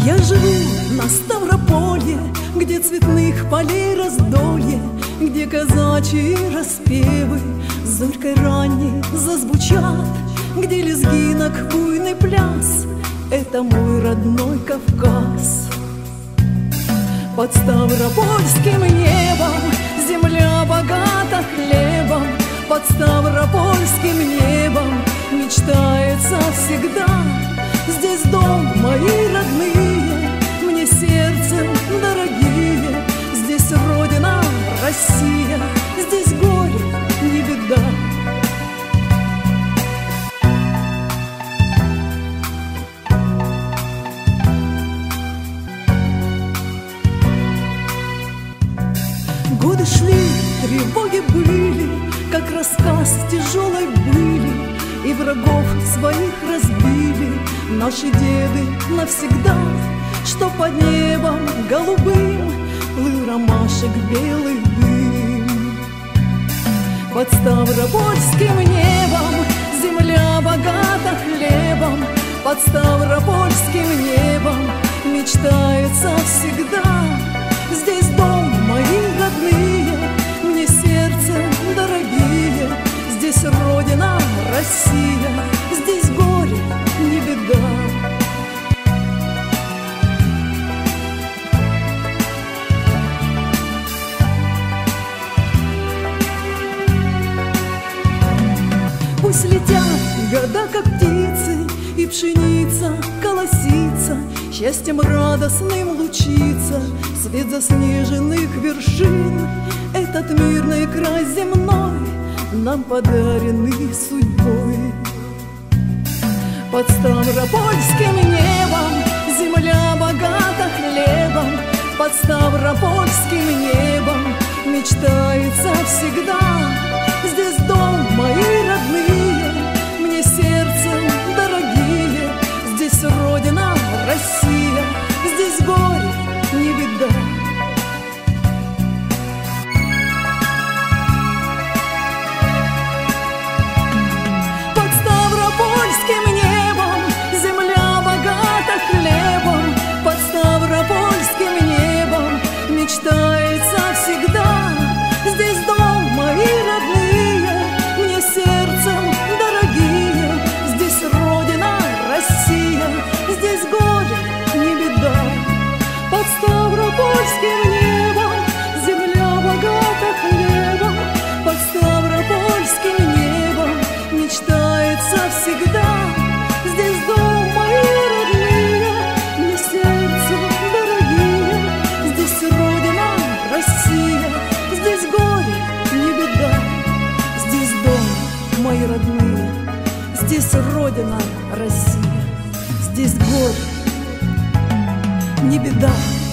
Я живу на Ставрополье, где цветных полей раздолье, где казачьи распевы зорькой ранней зазвучат, где лезгинок буйный пляс. Это мой родной Кавказ. Под ставропольским небом земля богата хлебом, под ставропольским небом мечтается всегда. Здесь дом мои родные, мне сердцем дорогие, здесь родина Россия, здесь горе не беда. Годы шли, тревоги были, как рассказ тяжелой были, и врагов своих разбили наши деды навсегда, что под небом голубым плыл ромашек белый дым. Под ставропольским небом земля богата хлебом, под ставропольским небом мечтается всегда. Здесь дом мои родные, мне сердцем дорогие, здесь родина Россия, здесь горе не беда. Пусть летят года, как птицы, и пшеница колосится, счастьем радостным лучится свет заснеженных вершин. Этот мирный край земной нам подаренный судьбой. Под ставропольским небом земля богата хлебом, под ставропольским небом мечтается всегда. Здесь дом мои родные, мне сердцем дорогие, здесь родина Россия, здесь горе не беда. Под ставропольским небом земля богата хлебом, под ставропольским небом мечтается всегда. Здесь дом мои родные, мне сердцем дорогие, здесь родина Россия, здесь горе не беда. Под ставропольским небом земля богата хлебом, под ставропольским небом мечтается всегда. Здесь дом мои родные, мне сердцем дорогие, здесь родина Россия, здесь горе не беда. Здесь дом мои родные, здесь родина Россия, здесь горе не беда.